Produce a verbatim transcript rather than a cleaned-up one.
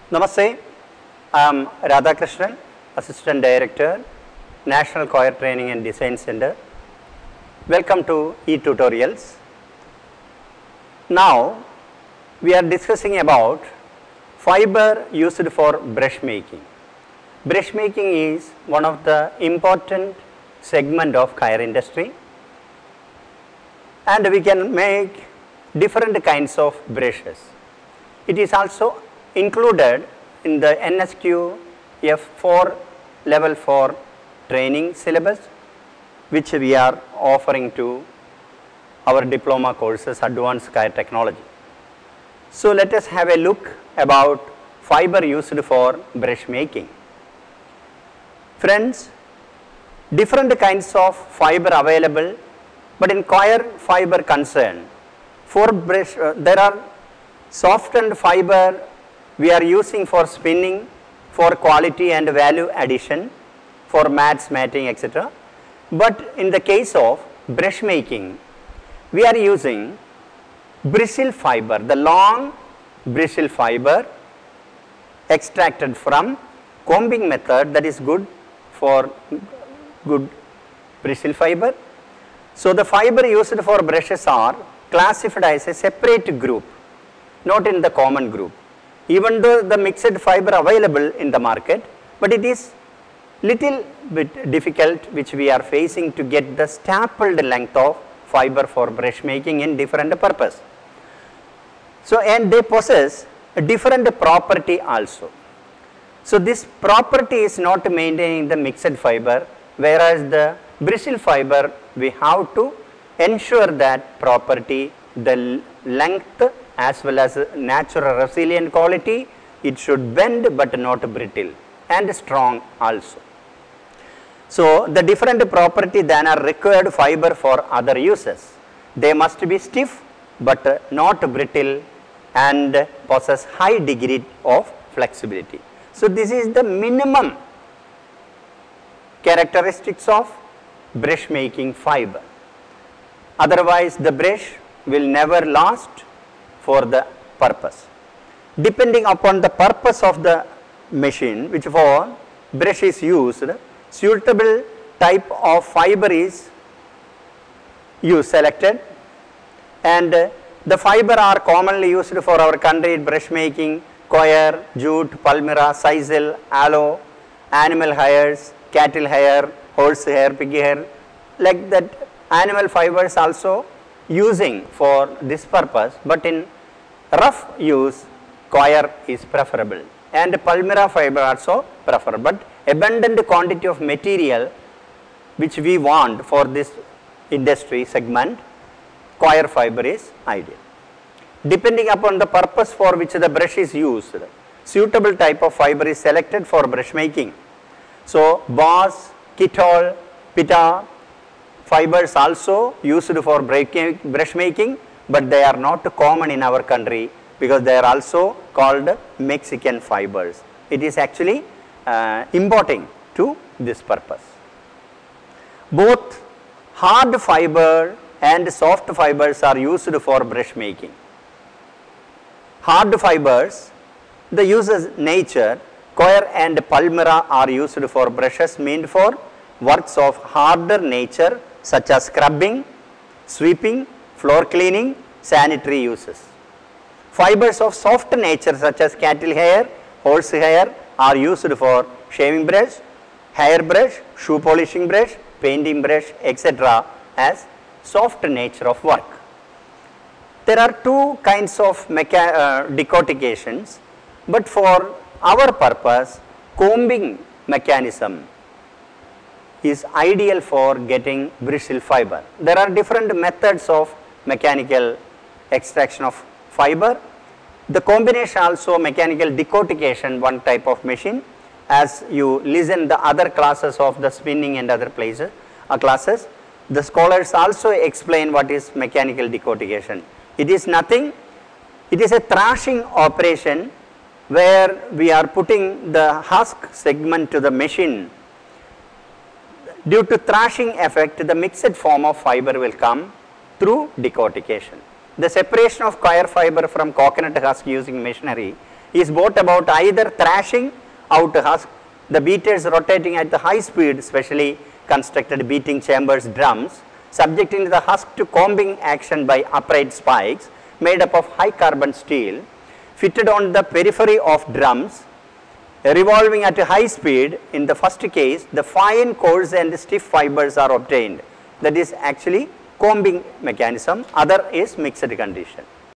Namaste, I am Radhakrishnan, Assistant Director, National Coir Training and Design Center. Welcome to eTutorials. Now, we are discussing about fiber used for brush making. Brush making is one of the important segment of coir industry, and we can make different kinds of brushes. It is also included in the N S Q F four level four training syllabus, which we are offering to our diploma courses, Advanced Coir Technology. So, let us have a look about fiber used for brush making. Friends, different kinds of fiber available, but in coir fiber concern, for brush uh, there are softened fiber we are using for spinning, for quality and value addition, for mats, matting, et cetera. But in the case of brush making, we are using bristle fiber, the long bristle fiber extracted from combing method, that is good for good bristle fiber. So, the fiber used for brushes are classified as a separate group, not in the common group. Even though the mixed fiber available in the market, but it is little bit difficult which we are facing to get the stapled length of fiber for brush making in different purpose. So, and they possess a different property also. So, this property is not maintained in the mixed fiber, whereas the bristle fiber we have to ensure that property, the length as well as natural resilient quality, it should bend but not brittle and strong also. So, the different property than are required fiber for other uses. They must be stiff but not brittle and possess high degree of flexibility. So, this is the minimum characteristics of brush making fiber. Otherwise, the brush will never last for the purpose. Depending upon the purpose of the machine which for brush is used, suitable type of fiber is used selected, and the fiber are commonly used for our country brush making: coir, jute, palmyra, sisal, aloe, animal hairs, cattle hair, horse hair, pig hair, like that. Animal fibers also using for this purpose, but in rough use coir is preferable and palmyra fiber also preferable, but abundant quantity of material which we want for this industry segment, coir fiber is ideal. Depending upon the purpose for which the brush is used, suitable type of fiber is selected for brush making. So, boss, ketol, pitta fibers also used for brush making, but they are not common in our country because they are also called Mexican fibers. It is actually uh, importing to this purpose. Both hard fiber and soft fibers are used for brush making. Hard fibers, the uses nature, coir and palmyra are used for brushes meant for works of harder nature such as scrubbing, sweeping, floor cleaning, sanitary uses. Fibers of soft nature such as cattle hair, horse hair are used for shaving brush, hair brush, shoe polishing brush, painting brush, et cetera as soft nature of work. There are two kinds of mecha uh, decortications, but for our purpose, combing mechanism is ideal for getting bristle fiber. There are different methods of mechanical extraction of fiber. The combination also mechanical decortication, one type of machine. As you listen the other classes of the spinning and other places uh, classes, the scholars also explain what is mechanical decortication. It is nothing, it is a thrashing operation where we are putting the husk segment to the machine. Due to thrashing effect, the mixed form of fiber will come through decortication. The separation of coir fiber from coconut husk using machinery is brought about either thrashing out husk, the beaters rotating at the high speed, specially constructed beating chambers drums, subjecting the husk to combing action by upright spikes made up of high carbon steel, fitted on the periphery of drums, revolving at a high speed. In the first case, the fine, coarse and stiff fibers are obtained. That is actually combing mechanism, other is mixed condition.